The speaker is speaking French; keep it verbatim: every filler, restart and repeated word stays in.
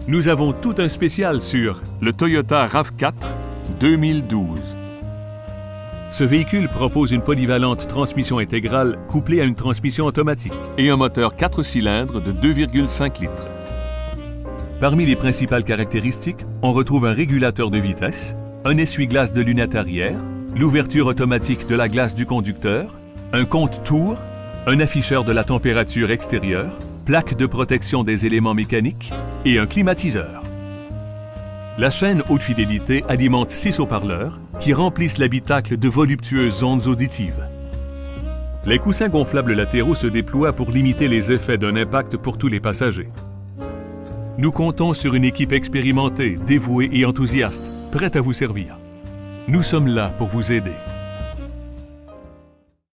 Nous avons tout un spécial sur le Toyota RAV quatre deux mille douze. Ce véhicule propose une polyvalente transmission intégrale couplée à une transmission automatique et un moteur quatre cylindres de deux virgule cinq litres. Parmi les principales caractéristiques, on retrouve un régulateur de vitesse, un essuie-glace de lunettes arrière, l'ouverture automatique de la glace du conducteur, un compte-tours, un afficheur de la température extérieure, plaque de protection des éléments mécaniques et un climatiseur. La chaîne haute fidélité alimente six haut-parleurs qui remplissent l'habitacle de voluptueuses ondes auditives. Les coussins gonflables latéraux se déploient pour limiter les effets d'un impact pour tous les passagers. Nous comptons sur une équipe expérimentée, dévouée et enthousiaste, prête à vous servir. Nous sommes là pour vous aider.